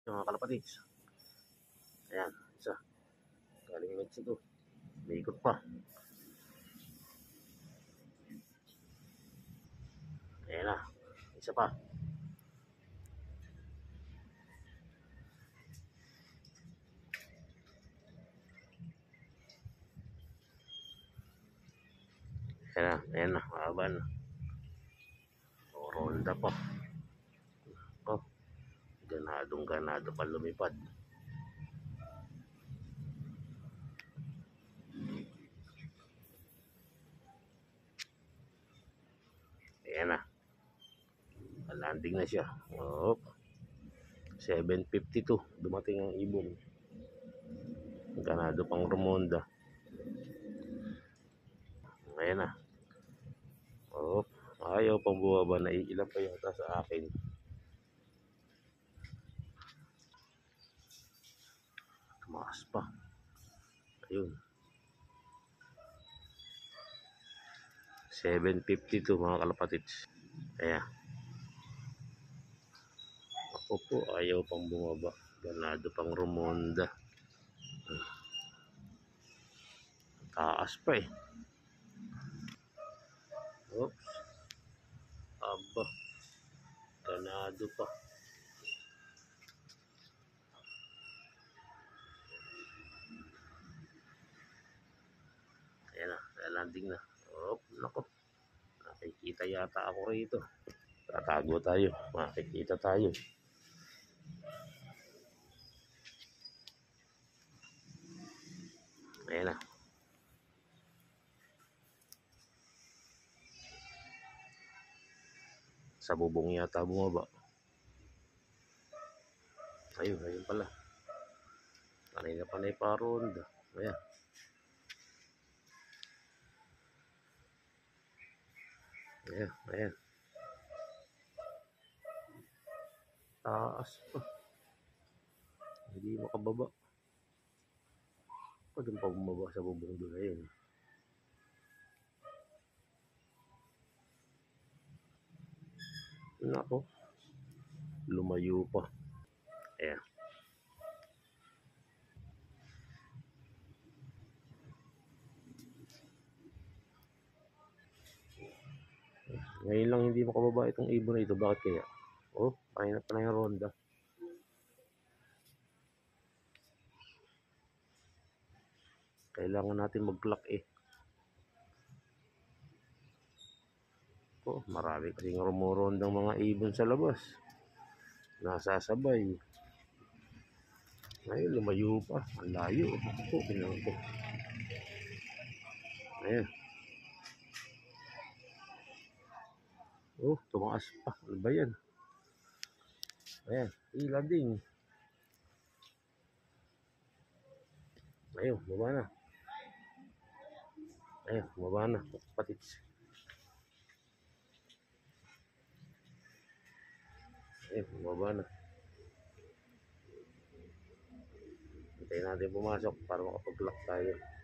Yung mga kalapatids. Ayan, isa. Galing Mexico. May ikot pa. Ayan na. Isa pa. Ayan na. Mahaban na. O, ronda pa. Oh, ganado pa lumipad. Ayan na. Landing na siya. Oh, 7:52. Dumating ang ibon. Ganado pang rumonda. Ayan na. Oh, ayaw pang buwaba. Naiilan pa yata sa akin. Tumaas pa. Ayun. 7:52 mga kalapatids. Ayan. Ako po, ayaw pang bumaba. Ganado pang rumonda. Taas pa eh. Oops. Aba. Ganado pa. Ayan na. Landing na. Oh, nako. Nakikita yata ako rito. Tatago tayo. Makikita tayo. Ayan na. Sa bubong yata bumaba. Ayun pala. Kanina pa na iparonda. Ayan. Ayan. Taas pa. Hindi makababa. Pwede pa bumaba sa bubong doon. Ayun. Nako. Lumayo pa. Ayan. Ngayon lang hindi makababa itong ibon na ito. Bakit kaya? Oh, kanina pa na yung ronda. Kailangan natin mag-clock eh. Oh, marami kasing rumurondang mga ibon sa labas. Nasasabay. Ngayon, lumayo pa. Ang layo. Oh, pinang ko. Ayan. Oh, tumaas pa. Ano ba yan? Ayan, ila din. Ayun, baba na. Ayun, baba na. Patits. Ayun, baba na. Hintayin natin pumasok para makapag-lock tayo.